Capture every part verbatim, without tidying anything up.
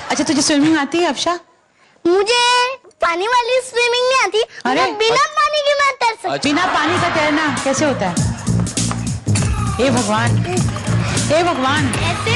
अच्छा तुझे स्विमिंग आती है अफशा? मुझे पानी वाली स्विमिंग नहीं आती। अरे बिना पानी के मैं तैर सकती। बिना पानी का तैरना कैसे होता है? हे भगवान, हे भगवान, ऐसे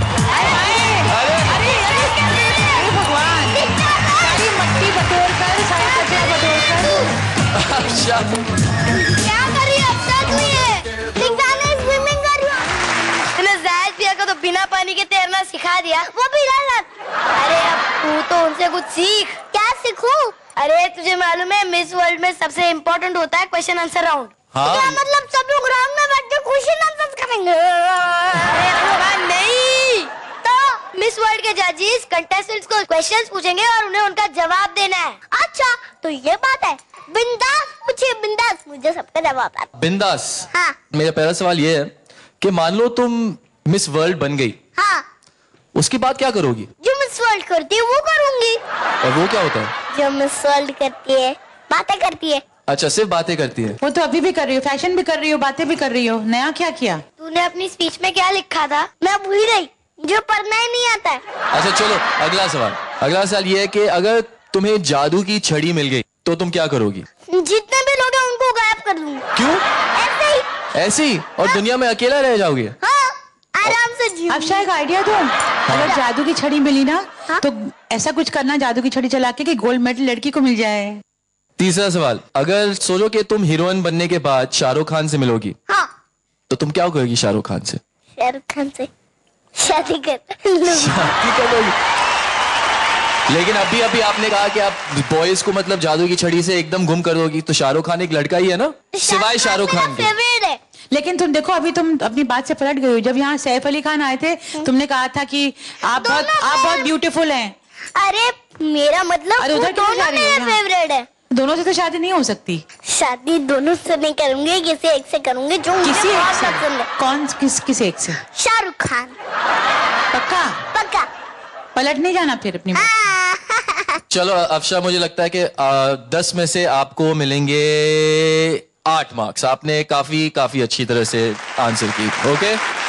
मट्टी बटोर कर, सारा कचरा बटोर कर। अच्छा क्या कर रही है अफशा तू? ये दिखाने स्विमिंग कर रही है। तूने जायद पिया को तो बिना पानी के तैरना सिखा दिया। वो भी गलत। अरे अब तू तो उनसे कुछ सीख। क्या सीखूं? अरे तुझे मालूम है मिस वर्ल्ड में सबसे इम्पोर्टेंट होता है क्वेश्चन आंसर राउंड। हाँ। क्या मतलब सब लोग राउंड में बैठ के क्वेश्चन आंसर करेंगे? अरे नहीं, तो मिस वर्ल्ड के जजेस कंटेस्टेंट्स को क्वेश्चंस पूछेंगे और उन्हें उनका जवाब देना है। अच्छा तो ये बात है। बिंदास पूछिए, बिंदास, मुझे सबका जवाब आता। बिंदास। हाँ। मेरा पहला सवाल ये है कि मान लो तुम मिस वर्ल्ड बन गई, हाँ। उसके बाद क्या करोगी? जो मिस वर्ल्ड करती है वो करूंगी। और वो क्या होता है? जो मिस वर्ल्ड करती है बातें करती है। अच्छा सिर्फ बातें करती है। वो तो अभी भी कर रही हो, फैशन भी कर रही हो, बातें भी कर रही हो। नया क्या किया? तूने अपनी स्पीच में क्या लिखा था? मैं भूल गई, जो पढ़ना ही नहीं आता है। अच्छा चलो अगला सवाल। अगला सवाल ये है कि अगर तुम्हें जादू की छड़ी मिल गई तो तुम क्या करोगी? जितने भी लोग हैं उनको गायब कर दूंगी। क्यों? ऐसे ही। ऐसे ही? और हाँ। दुनिया में अकेला रह जाओगे? हाँ, आराम से जीऊंगी। अफशा एक आइडिया दो। अगर जादू की छड़ी मिली ना, हाँ? तो ऐसा कुछ करना जादू की छड़ी चला के कि गोल्ड मेडल लड़की को मिल जाए। तीसरा सवाल, अगर सोचो कि तुम हीरोइन बनने के बाद शाहरुख खान से मिलोगी, हाँ, तो तुम क्या करोगी शाहरुख खान से? शाहरुख खान से शादी कर शादी कर लोगी? लेकिन अभी अभी आपने कहा कि आप बॉयज को मतलब जादू की छड़ी से एकदम गुम कर दोगी, तो शाहरुख खान एक लड़का ही है ना, सिवाय शाहरुख खान के। फेवरेट है। लेकिन तुम देखो अभी तुम अपनी बात से पलट गई हो। जब यहाँ सैफ अली खान आए थे तुमने कहा था कि आप बहुत आप बहुत ब्यूटीफुल हैं। अरे मेरा मतलब अरे उधर क्यों जा रही मेरा फेवरेट है। दोनों से तो शादी नहीं हो सकती। शादी दोनों से नहीं करूंगी, किसी एक से करूंगी जो मुझे किसी एक बहुत से? पसंद है। कौन किस किस एक से? शाहरुख खान। पक्का? पक्का। पलट नहीं जाना फिर अपनी बात। चलो अफशा, मुझे लगता है कि आ, दस में से आपको मिलेंगे आठ मार्क्स। आपने काफी काफी अच्छी तरह से आंसर की। ओके